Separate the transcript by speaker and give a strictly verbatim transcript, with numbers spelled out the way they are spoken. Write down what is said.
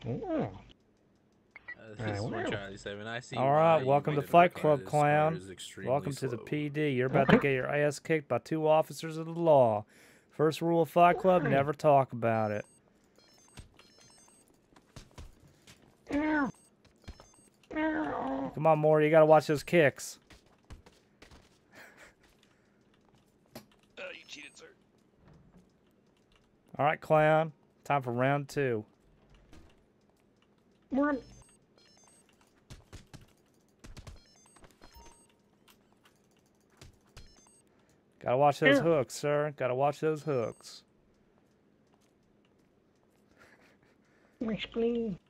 Speaker 1: Uh, this is
Speaker 2: Wow.
Speaker 1: for Charlie Seven. I see.
Speaker 3: All
Speaker 1: why
Speaker 3: right,
Speaker 1: you
Speaker 3: welcome to
Speaker 1: made it
Speaker 3: Fight
Speaker 1: look
Speaker 3: Club,
Speaker 1: like the
Speaker 3: clown.
Speaker 1: score is extremely
Speaker 3: Welcome to the
Speaker 1: slow.
Speaker 3: P D. You're about to get your ass kicked by two officers of the law. First rule of Fight Club, never talk about it. Come on, Maury, you gotta watch those kicks.
Speaker 2: Uh, you cheated, sir.
Speaker 3: All right, clown. Time for round two.
Speaker 2: One.
Speaker 3: Gotta watch those hooks, sir. Gotta watch those hooks.
Speaker 2: My spleen.